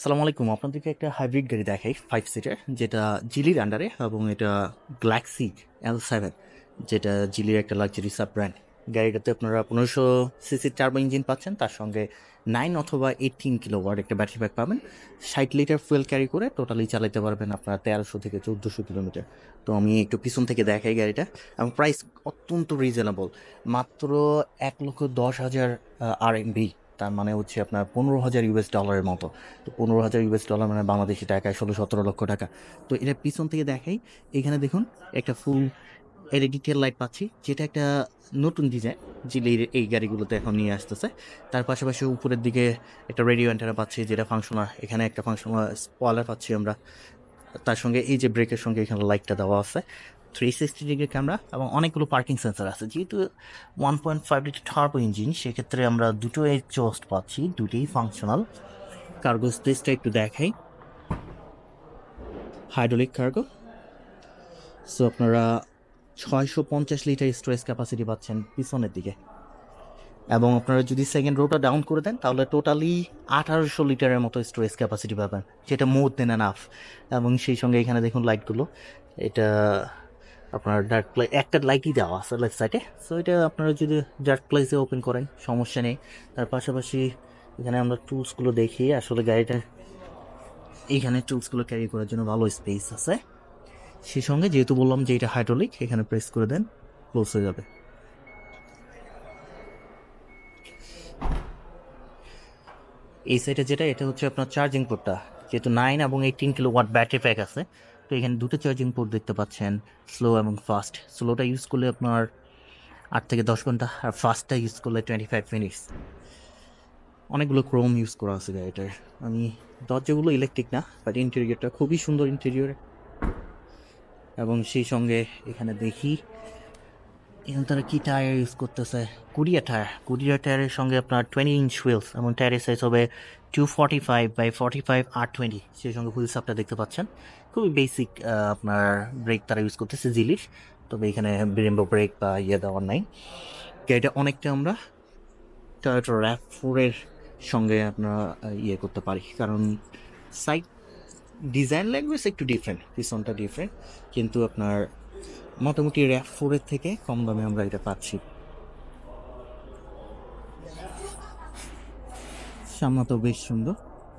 আসসালামু আলাইকুম। আপনাদেরকে একটা হাইব্রিড গাড়ি দেখাই 5 সিটার, যেটা জিলির আন্ডারে, এবং এটা গ্যালাক্সি L7, যেটা জিলির একটা লাক্সারি সাব ব্র্যান্ড। গাড়িটাতে আপনারা 1500 সিসির টার্বো ইঞ্জিন পাচ্ছেন, তার সঙ্গে 9 অথবা 18 কিলোওয়াট একটা ব্যাটারি ব্যাক পাবেন। 60 লিটার ফুয়েল ক্যারি করে টোটালি চালাতে পারবেন আপনার 1300 থেকে 1400 কিলোমিটার। তো আমি একটু পিছন থেকে দেখাই গাড়িটা, এবং প্রাইস অত্যন্ত রিজনেবল, মাত্র 1,10,000 RMB। তার মানে হচ্ছে আপনার $15,000 মতো। তো $15,000 মানে বাংলাদেশি টাকায় 16-17 লক্ষ টাকা। তো এটা পিছন থেকে দেখাই, এখানে দেখুন একটা ফুল এলইডি টেল লাইট পাচ্ছি, যেটা একটা নতুন ডিজাইন জিলির এই গাড়িগুলোতে এখন নিয়ে আসতেছে। তার পাশাপাশি উপরের দিকে একটা রেডিও অ্যান্টেনা পাচ্ছি, যেটা ফাংশনাল। এখানে একটা ফাংশনাল স্পয়লার পাচ্ছি আমরা। তার সঙ্গে এই যে ব্রেকের সঙ্গে এখানে লাইটটা দেওয়া আছে, 360 ডিগ্রি ক্যামেরা, এবং অনেকগুলো পার্কিং সেন্সার আছে। যেহেতু 1.5 লিটার টার্বো ইঞ্জিন, সেক্ষেত্রে আমরা দুটো এক্সস্ট পাচ্ছি, দুটোই ফাংশনাল। কার্গো স্পেসটা একটু দেখাই, হাইড্রোলিক কার্গো। সো আপনারা 650 লিটার স্টোরেজ ক্যাপাসিটি পাচ্ছেন পিছনের দিকে, এবং আপনারা যদি সেকেন্ড রোটা ডাউন করে দেন তাহলে টোটালি 1800 লিটারের মতো স্টোরেজ ক্যাপাসিটি পাবেন, যেটা মোর দেন এনাফ। এবং সেই সঙ্গে এখানে দেখুন লাইটগুলো, এটা আপনার ডার্ক প্লাই একটা লাইটই দেওয়া আছে লেফট সাইডে। সো এটা আপনারা যদি ডার্ক প্লেসে ওপেন করেন সমস্যা নেই। তার পাশাপাশি এখানে আমরা টুলসগুলো দেখি, আসলে গাড়িটা এইখানে টুলসগুলো ক্যারি করার জন্য ভালো স্পেস আছে। সেই সঙ্গে যেহেতু বললাম যে এটা হাইড্রোলিক, এখানে প্রেস করে দেন, ক্লোজ হয়ে যাবে। এই সাইডে যেটা, এটা হচ্ছে আপনার চার্জিং পোর্টটা। যেহেতু 9 এবং 18 কিলোওয়াট ব্যাটারি প্যাক আছে, তো এখানে দুটো চার্জিং পোর্ট দেখতে পাচ্ছেন, স্লো এবং ফাস্ট। স্লোটা ইউজ করলে আপনার 8 থেকে 10 ঘন্টা, আর ফাস্টটা ইউজ করলে 25 মিনিটস। অনেকগুলো ক্রোম ইউজ করা আছে গাড়িটার। আমি দরজাগুলো ইলেকট্রিক না, বাট ইন্টেরিয়রটা খুবই সুন্দর ইন্টেরিয়র। এবং সেই সঙ্গে এখানে দেখি এখানে তারা কি টায়ার ইউজ করতেছে। কুরিয়ার টায়ারের সঙ্গে আপনার 20 ইঞ্চ হুইলস, এবং টায়ারের সাইজ হবে 245/45 R20। সেই সঙ্গে হুইলস আপনার দেখতে পাচ্ছেন, খুবই বেসিক। আপনার ব্রেক তারা ইউজ করতেছে জিলির, তবে এখানে ব্রেম্বো ব্রেক বা ইয়ে দেওয়ার নাই। গাড়িটা অনেকটা আমরা টয়োটা RAV4-এর সঙ্গে আপনারা ইয়ে করতে পারি, কারণ সাইড ডিজাইন ল্যাঙ্গুয়েজ একটু ডিফারেন্ট, পিছনটা ডিফারেন্ট, কিন্তু আপনার মোটামুটি RAV4-এর থেকে কম দামে আমরা এটা পাচ্ছি। সামনাটাও বেশ সুন্দর।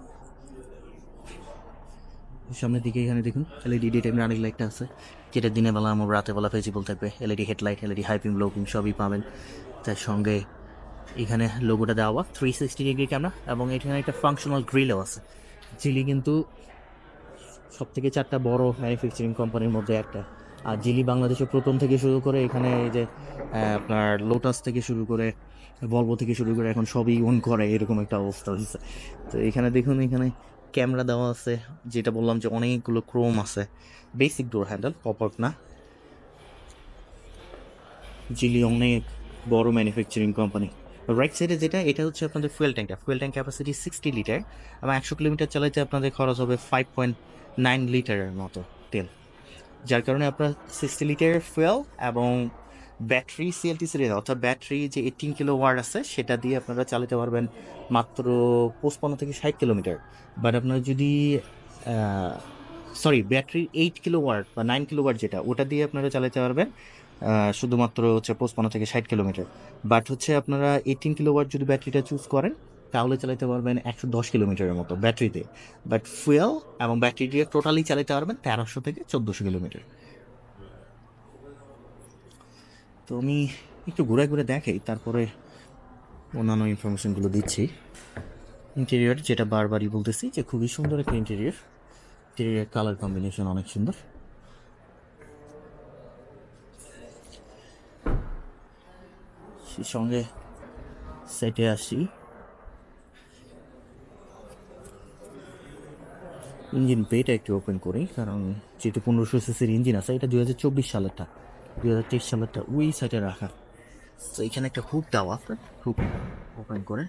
সামনের দিকে এখানে দেখুন এলইডি ডে টাইম রানিং লাইটটা আছে, যেটা দিনের বেলা আমার রাতে বেলা ভিজিবল থাকবে। এলইডি হেডলাইট, এলইডি হাইপিং লোকিং সবই পাবেন। তার সঙ্গে এখানে লোগোটা দেওয়া 360 ডিগ্রি ক্যামেরা, এবং এখানে একটা ফাংশনাল গ্রিলও আছে। জিলি কিন্তু সব থেকে 4টা বড় ম্যানুফ্যাকচারিং কোম্পানির মধ্যে একটা। আর জিলি বাংলাদেশে প্রথম থেকে শুরু করে এখানে এই যে আপনার লোটাস থেকে শুরু করে ভলভো থেকে শুরু করে এখন সবই ওন করে, এরকম একটা অবস্থা হয়েছে। তো এখানে দেখুন, এখানে ক্যামেরা দেওয়া আছে, যেটা বললাম যে অনেকগুলো ক্রোম আছে। Basic door handle, pop up না। জিলি অনেক বড় ম্যানুফ্যাকচারিং কোম্পানি। রাইট সাইডে যেটা, এটা হচ্ছে আপনাদের ফুয়েল ট্যাঙ্ক ক্যাপাসিটি 60 লিটার, এবং 100 কিলোমিটার চালাইতে আপনাদের খরচ হবে 5.9 লিটারের মতো তেল। যার কারণে আপনার 60 লিটারের ফুয়েল এবং ব্যাটারি সিএলটি সিরিজ, অর্থাৎ ব্যাটারি যে 18 কিলোওয়াট আছে সেটা দিয়ে আপনারা চালাতে পারবেন মাত্র 55 থেকে 60 কিলোমিটার। বাট আপনারা যদি সরি, ব্যাটারি 8 কিলোওয়াট বা 9 কিলোওয়াট যেটা, ওটা দিয়ে আপনারা চালাতে পারবেন শুধুমাত্র হচ্ছে 55 থেকে 60 কিলোমিটার। বাট হচ্ছে আপনারা 18 কিলোওয়াট যদি ব্যাটারিটা চুজ করেন, তাহলে চালাতে পারবেন 110 কিলোমিটারের মতো ব্যাটারিতে। বাট ফুয়েল এবং ব্যাটারি দিয়ে টোটালি চালাতে পারবেন 1300 থেকে 1400 কিলোমিটার। তো আমি একটু ঘুরে ঘুরে দেখাই, তারপরে অন্যান্য ইনফরমেশনগুলো দিচ্ছি। ইন্টেরিয়র যেটা বারবারই বলতেছি যে খুবই সুন্দর একটা ইন্টেরিয়র। ইন্টেরিয়র কালার কম্বিনেশন অনেক সুন্দর। সেই সঙ্গে সেটে আসি, ইঞ্জিন বেটা একটু ওপেন করি, কারণ যেহেতু 1500 সিসির ইঞ্জিন আছে, এটা 2024 সালেরটা, 2023 সালেরটা ওই সাইডে রাখা। তো এখানে একটা হুক দেওয়া, হুক ওপেন করে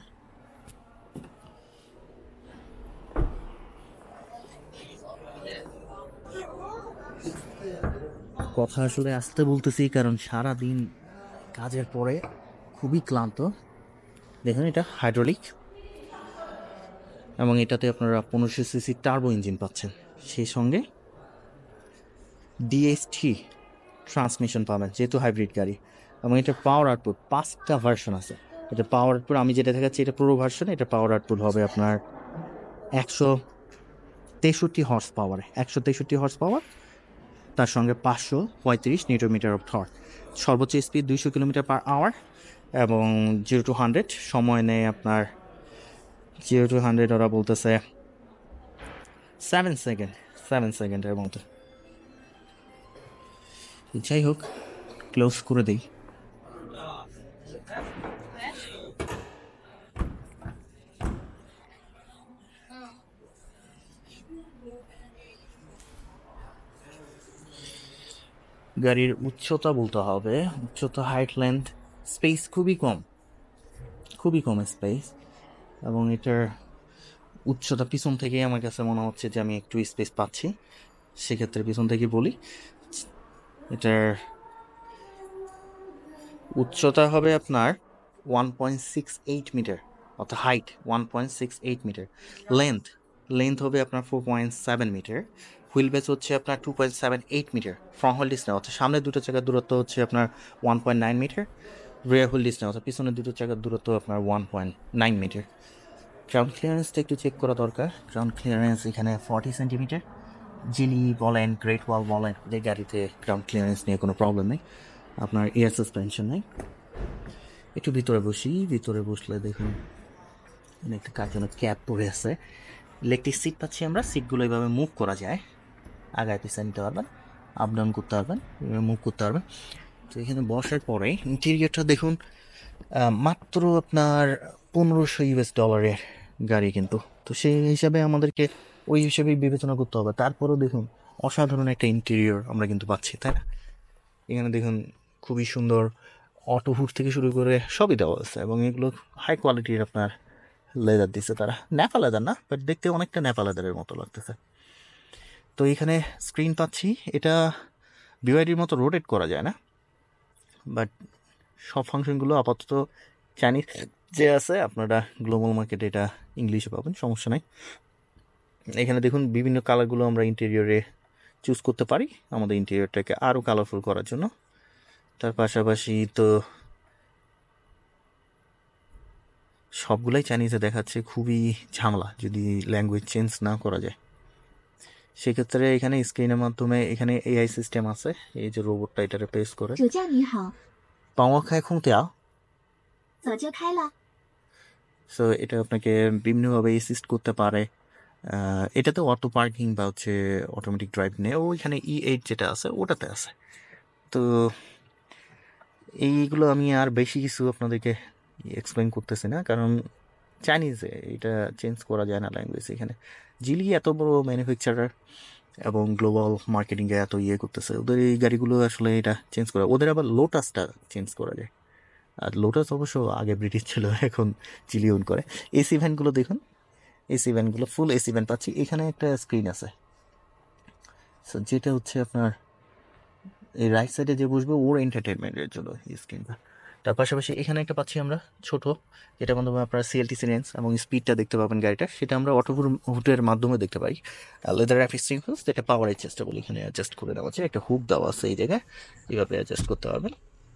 কথা আসলে আসতে বলতেছি, কারণ সারা দিন কাজের পরে খুবই ক্লান্ত। দেখুন এটা হাইড্রোলিক, এবং এটাতে আপনারা 1500 সিসি টার্বো ইঞ্জিন পাচ্ছেন, সেই সঙ্গে ডিএসটি ট্রান্সমিশন পাবেন যেহেতু হাইব্রিড গাড়ি। এবং এটার পাওয়ার আউটপুট 5টা ভার্সন আছে। এটা পাওয়ার আউটপুট আমি যেটা দেখাচ্ছি এটা পুরো ভার্সন, এটা পাওয়ার আউটপুট হবে আপনার 163 হর্স পাওয়ার, 163 হর্স পাওয়ার, তার সঙ্গে 535 নিউটন মিটার অফ টর্ক। সর্বোচ্চ স্পিড 200 কিলোমিটার পার আওয়ার এবং 0 to 100 সময় নেয় আপনার 0 to 100 ওরা বলতেছে 7 সেকেন্ডের মতো। যাই হোক, ক্লোজ করে দিই। গাড়ির উচ্চতা বলতে হবে, উচ্চতা, হাইট, লেন্থ, স্পেস খুবই কম স্পেস। এবং এটার উচ্চতা পিছন থেকেই আমার কাছে মনে হচ্ছে যে আমি একটু স্পেস পাচ্ছি, সেক্ষেত্রে পিছন থেকে বলি এটার উচ্চতা হবে আপনার 1.68 মিটার, অর্থাৎ হাইট 1.68 মিটার। লেন্থ হবে আপনার 4.7 মিটার। হুইল বেস হচ্ছে আপনার 2.78 মিটার। ফ্রন্ট হুইল ডিসপ্লে অর্থাৎ সামনে দুটো চাকার দূরত্ব হচ্ছে আপনার 1.9 মিটার। রিয়ার হুইল ডিসপ্লে অর্থাৎ পিছনের দুটো চাকার দূরত্ব আপনার 1.9 মিটার। গ্রাউন্ড ক্লিয়ারেন্সটা একটু চেক করা দরকার। গ্রাউন্ড ক্লিয়ারেন্স এখানে 40 সেন্টিমিটার। জিলি বলেন, গ্রেট ওয়াল বলেন, যে গাড়িতে গ্রাউন্ড ক্লিয়ারেন্স নিয়ে কোনো প্রবলেম নেই। আপনার এয়ার সাসপেনশন নেই। একটু ভিতরে বসলে দেখুন একটা কার্টুনের ক্যাপ পরে আছে। ইলেকট্রিক সিট পাচ্ছি আমরা। সিটগুলো এইভাবে মুভ করা যায়, আগায় পিছিয়ে নিতে পারবেন, আপ ডাউন করতে পারবেন, মুভ করতে পারবেন। তো এখানে বসার পরে ইন্টেরিয়রটা দেখুন, মাত্র আপনার $1500 গাড়ি কিন্তু। তো সেই হিসাবে আমাদেরকে ওই হিসেবেই বিবেচনা করতে হবে। তারপরেও দেখুন অসাধারণ একটা ইন্টেরিয়র আমরা কিন্তু পাচ্ছি, তাই না? এখানে দেখুন খুবই সুন্দর অটো হুড থেকে শুরু করে সবই দেওয়া আছে, এবং এগুলো হাই কোয়ালিটির আপনার লেদার দিচ্ছে তারা। ন্যাপা লেদার না, বাট দেখতে অনেকটা ন্যাপা লেদারের মতো লাগতেছে। তো এখানে স্ক্রিন পাচ্ছি, এটা বিওয়াইডির মতো রোটেট করা যায় না, বাট সব ফাংশনগুলো আপাতত চাইনিজ যে আছে, আপনারা গ্লোবাল মার্কেটে এটা ইংলিশে পাবেন, সমস্যা নাই। এখানে দেখুন বিভিন্ন কালারগুলো আমরা ইন্টেরিয়রে চুজ করতে পারি আমাদের ইন্টেরিয়রটাকে আরও কালারফুল করার জন্য। তার পাশাপাশি তো সবগুলাই চাইনিজে দেখাচ্ছে, খুবই ঝামেলা যদি ল্যাঙ্গুয়েজ চেঞ্জ না করা যায়। সেক্ষেত্রে এখানে স্ক্রিনের মাধ্যমে এখানে এআই সিস্টেম আছে, এই যে রোবটটা এটারে প্রেস করে 主驾你好， পাওয়া খায় খুঁতে 早就开了。 সো এটা আপনাকে বিভিন্নভাবে অ্যাসিস্ট করতে পারে। এটাতে অটো পার্কিং বা হচ্ছে অটোমেটিক ড্রাইভ নেই, ওইখানে E8 যেটা আছে ওটাতে আছে। তো এইগুলো আমি আর বেশি কিছু আপনাদেরকে এক্সপ্লেন করতেছি না, কারণ চাইনিজে এটা চেঞ্জ করা যায় না ল্যাঙ্গুয়েজ। এখানে জিলি এত বড় ম্যানুফ্যাকচারার এবং গ্লোবাল মার্কেটিংয়ে এত করতেছে, ওদের এই গাড়িগুলো আসলে এটা চেঞ্জ করা, ওদের আবার লোটাসটা চেঞ্জ করা যায়। আর লোটাস অবশ্য আগে ব্রিটিশ ছিল, এখন চিলি ওন করে। এসি ভ্যানগুলো দেখুন, এসি ভ্যানগুলো ফুল এসি ভ্যান পাচ্ছি। এখানে একটা স্ক্রিন আছে, সো যেটা হচ্ছে আপনার এই রাইট সাইডে যে বসবে ওর এন্টারটেনমেন্টের জন্য এই স্ক্রিনটা। তার পাশাপাশি এখানে একটা পাচ্ছি আমরা ছোট, যেটার মাধ্যমে আপনারা সিএলটিসি রেঞ্জ এবং স্পিডটা দেখতে পাবেন গাড়িটা, সেটা আমরা অটো হুটের মাধ্যমে দেখতে পাই। লেদার র্যাপ স্টিং হুস, যেটা পাওয়ার অ্যাডজাস্টেবল, এখানে অ্যাডজাস্ট করে দেওয়া আছে, একটা হুক দেওয়া আছে এই জায়গায়, এইভাবে অ্যাডজাস্ট করতে পারবেন।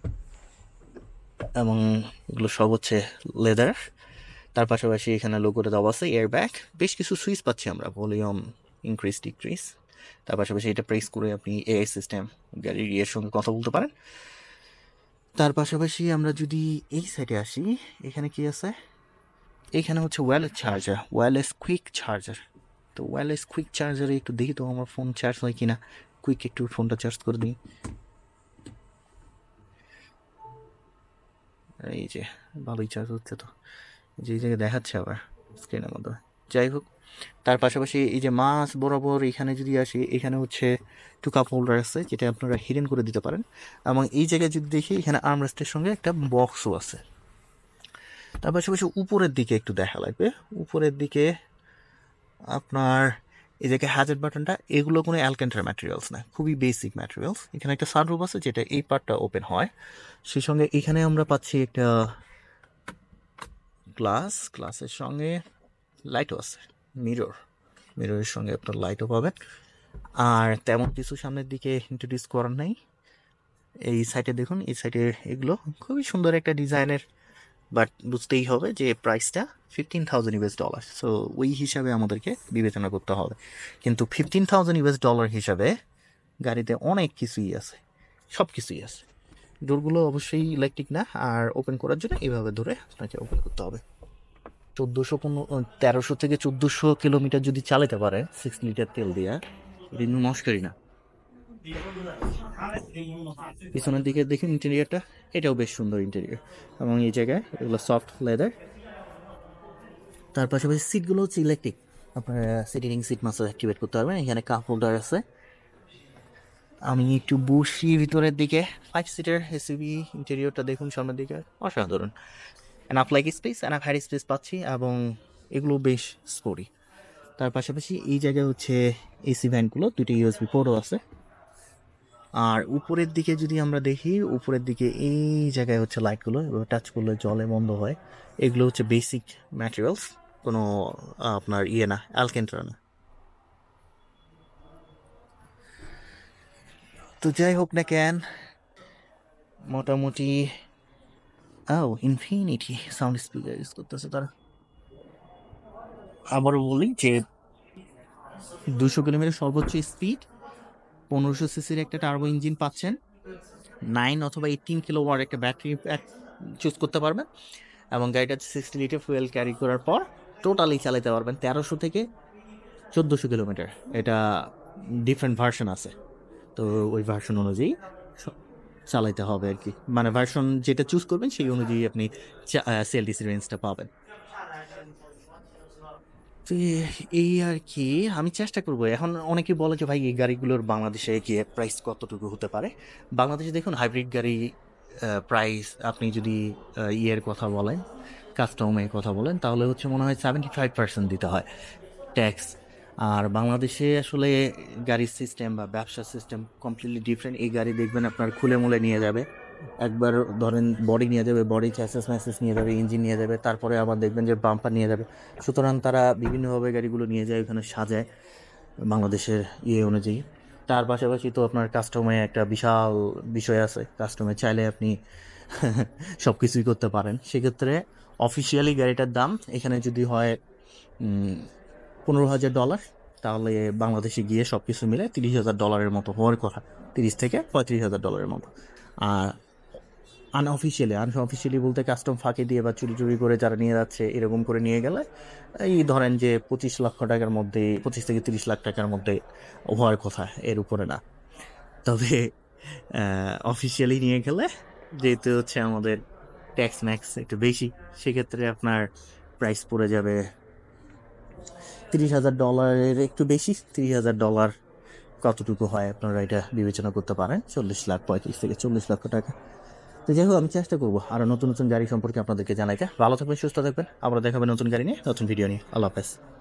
এবং এগুলো সব হচ্ছে লেদার। তার পাশাপাশি এখানে লোগোটা দেওয়া আছে, এয়ার ব্যাগ, বেশ কিছু সুইচ পাচ্ছি আমরা, ভলিউম ইনক্রিজ ডিক্রিজ। তার পাশাপাশি এটা প্রেস করে আপনি এআই সিস্টেম গাড়ির ইয়ের সঙ্গে কথা বলতে পারেন। তার পাশাপাশি আমরা যদি এই সাইডে আসি, এখানে কি আছে, এখানে হচ্ছে ওয়্যারলেস কুইক চার্জার। তো ওয়্যারলেস কুইক চার্জারে একটু দেখি তো আমার ফোন চার্জ হয় কিনা, কুইক একটু ফোনটা চার্জ করে দিই। এই যে ভালোই চার্জ হচ্ছে, তো যে জায়গায় দেখাচ্ছে আবার স্ক্রিনের মধ্যে। যাই হোক, তার পাশাপাশি এই যে মাছ বরাবর এখানে যদি আসি, এখানে হচ্ছে টু কাপ হোল্ডার আছে, যেটা আপনারা হিডেন করে দিতে পারেন। এবং এই জায়গায় যদি দেখি, এখানে আর্মরেস্টের সঙ্গে একটা বক্সও আছে। তার পাশাপাশি উপরের দিকে একটু দেখা লাগবে, উপরের দিকে আপনার এই জায়গায় হ্যাজার্ড বাটনটা, এগুলো কোনো অ্যালকান্টারা ম্যাটেরিয়ালস না, খুবই বেসিক ম্যাটেরিয়ালস। এখানে একটা সানরুফ আছে, যেটা এই পার্টটা ওপেন হয়। সেই সঙ্গে এখানে আমরা পাচ্ছি একটা গ্লাসের সঙ্গে লাইটও আছে, মিররের সঙ্গে আপনার লাইটও পাবেন। আর তেমন কিছু সামনের দিকে ইন্ট্রোডিউস করার নাই। এই সাইডে দেখুন, এই সাইডে এগুলো খুবই সুন্দর একটা ডিজাইনের, বাট বুঝতেই হবে যে প্রাইসটা $15,000 সো ওই হিসাবে আমাদেরকে বিবেচনা করতে হবে। কিন্তু $15,000 হিসাবে গাড়িতে অনেক কিছুই আছে, সব কিছুই আছে। ডোরগুলো অবশ্যই ইলেকট্রিক না, আর ওপেন করার জন্য এইভাবে ধরে আপনাকে ওপেন করতে হবে। 1300 থেকে 1400 কিলোমিটার যদি চালাতে পারে 6 লিটার তেল দিয়ে, এটা কিন্তু মস্করি না। পিছনের দিকে দেখুন ইন্টেরিয়রটা, এটাও বেশ সুন্দর ইন্টেরিয়র, এবং এই জায়গায় এগুলো সফট লেদার। তার পাশাপাশি সিটগুলো হচ্ছে ইলেকট্রিক, আপনারা সিটিং সিট মাসাজ অ্যাক্টিভেট করতে পারবেন। এখানে কাপ হোল্ডার আছে। আমি একটু বসি ভিতরের দিকে। 5 সিটার এসইউভি, ইন্টেরিয়রটা দেখুন সামনের দিকে, অসাধারণ। Enough like space, enough head space পাচ্ছি, এবং এগুলো বেশ স্পোর্টি। তার পাশাপাশি এই জায়গায় হচ্ছে এসি ভ্যানগুলো, দুটি ইউএসবি পোর্টও আছে। আর উপরের দিকে যদি আমরা দেখি, উপরের দিকে এই জায়গায় হচ্ছে লাইটগুলো, এবার টাচ করলে জলে বন্ধ হয়। এগুলো হচ্ছে বেসিক ম্যাটেরিয়ালস, কোনো আপনার না, অ্যালকেন্ট্রা না। তো যাই হোক না কেন, মোটামুটি ইনফিনিটি সাউন্ড স্পিকার ইউজ করতেছে তারা। আবারও বলি যে 200 কিলোমিটার সর্বোচ্চ স্পিড, 1500 সিসির একটা টার্বো ইঞ্জিন পাচ্ছেন, 9 অথবা 18 কিলোওয়াট একটা ব্যাটারি প্যাক চুজ করতে পারবেন, এবং গাড়িটা 60 লিটার ফুয়েল ক্যারি করার পর টোটালি চালাতে পারবেন 1300 থেকে 1400 কিলোমিটার। এটা ডিফারেন্ট ভার্সন আছে, তো ওই ভার্সন অনুযায়ী চালাইতে হবে আর কি। মানে ভার্সন যেটা চুজ করবেন সেই অনুযায়ী আপনি সিএলটিসি রেঞ্জটা পাবেন। তো এই আর কি, আমি চেষ্টা করবো। এখন অনেকে বলে যে ভাই এই গাড়িগুলোর বাংলাদেশে গিয়ে প্রাইস কতটুকু হতে পারে। বাংলাদেশে দেখুন হাইব্রিড গাড়ি প্রাইস, আপনি যদি ইয়ের কথা বলেন, কাস্টমের কথা বলেন, তাহলে হচ্ছে মনে হয় 75% দিতে হয় ট্যাক্স। আর বাংলাদেশে আসলে গাড়ির সিস্টেম বা ব্যবসার সিস্টেম কমপ্লিটলি ডিফারেন্ট। এই গাড়ি দেখবেন আপনার খুলে মুলে নিয়ে যাবে, একবার ধরেন বডি নিয়ে যাবে, বডি চ্যাসেস ম্যাসেস নিয়ে যাবে, ইঞ্জিন নিয়ে যাবে, তারপরে আবার দেখবেন যে বাম্পার নিয়ে যাবে। সুতরাং তারা বিভিন্নভাবে গাড়িগুলো নিয়ে যায়, ওখানে সাজায় বাংলাদেশের অনুযায়ী। তার পাশাপাশি তো আপনার কাস্টমে একটা বিশাল বিষয় আছে, কাস্টমে চাইলে আপনি সব কিছুই করতে পারেন। সেক্ষেত্রে অফিসিয়ালি গাড়িটার দাম এখানে যদি হয় $15,000, তাহলে বাংলাদেশে গিয়ে সব কিছু মিলে $30,000 মতো হওয়ার কথা, 30 থেকে $35,000 মতো। আর আনঅফিসিয়ালি বলতে কাস্টম ফাঁকি দিয়ে বা চুরি করে যারা নিয়ে যাচ্ছে, এরকম করে নিয়ে গেলে এই ধরেন যে 25 লক্ষ টাকার মধ্যে, 25 থেকে 30 লাখ টাকার মধ্যে হওয়ার কথা, এর উপরে না। তবে অফিসিয়ালি নিয়ে গেলে, যেহেতু হচ্ছে আমাদের ট্যাক্স ম্যাক্স একটু বেশি, সেক্ষেত্রে আপনার প্রাইস পড়ে যাবে $30,000 একটু বেশি। $30,000 কতটুকু হয় আপনারা এটা বিবেচনা করতে পারেন, 35 থেকে 40 লক্ষ টাকা। তো যাই হোক, আমি চেষ্টা করবো আরও নতুন নতুন গাড়ি সম্পর্কে আপনাদেরকে জানাইতে। ভালো থাকবেন, সুস্থ থাকবেন, আবার দেখাবেন নতুন গাড়ি নিয়ে, নতুন ভিডিও নিয়ে। আল্লাহ হাফেজ।